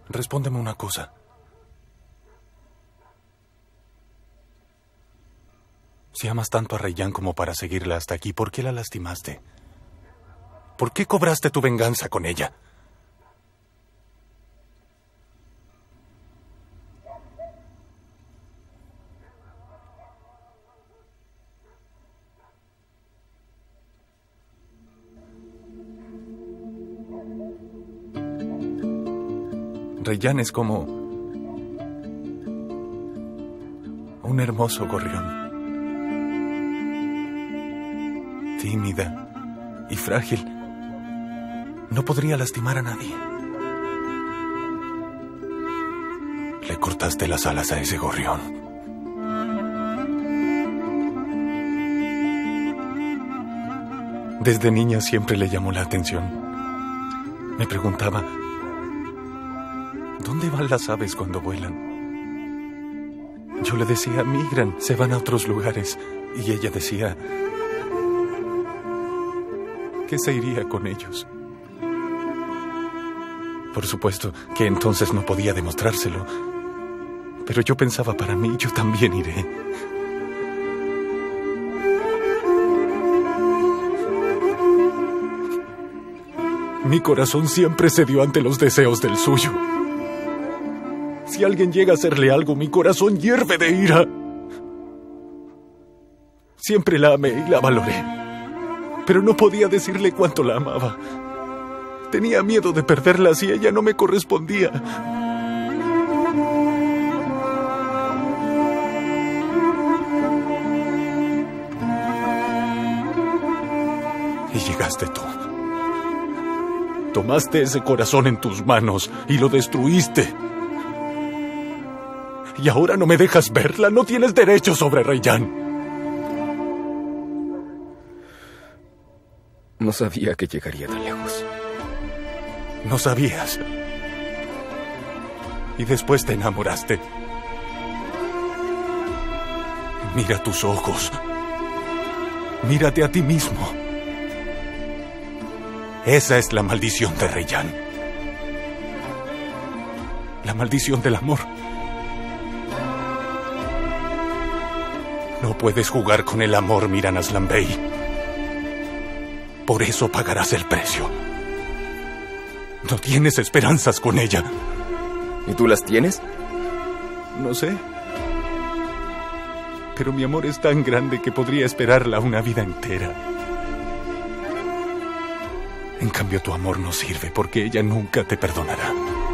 Respóndeme una cosa. Si amas tanto a Rayyan como para seguirla hasta aquí, ¿por qué la lastimaste? ¿Por qué cobraste tu venganza con ella? Rayyan es como un hermoso gorrión. Tímida y frágil. No podría lastimar a nadie. Le cortaste las alas a ese gorrión. Desde niña siempre le llamó la atención. Me preguntaba, ¿dónde van las aves cuando vuelan? Yo le decía, migran, se van a otros lugares. Y ella decía que se iría con ellos. Por supuesto que entonces no podía demostrárselo, pero yo pensaba, para mí, yo también iré. Mi corazón siempre cedió ante los deseos del suyo. Si alguien llega a hacerle algo, mi corazón hierve de ira. Siempre la amé y la valoré, pero no podía decirle cuánto la amaba. Tenía miedo de perderla si ella no me correspondía. Y llegaste tú. Tomaste ese corazón en tus manos y lo destruiste. Y ahora no me dejas verla. No tienes derecho sobre Rayyan. No sabía que llegaría tan lejos. No sabías. Y después te enamoraste. Mira tus ojos. Mírate a ti mismo. Esa es la maldición de Rayyan. La maldición del amor. No puedes jugar con el amor, Miran Aslan Bey. Por eso pagarás el precio. No tienes esperanzas con ella. ¿Y tú las tienes? No sé. Pero mi amor es tan grande que podría esperarla una vida entera. En cambio, tu amor no sirve porque ella nunca te perdonará.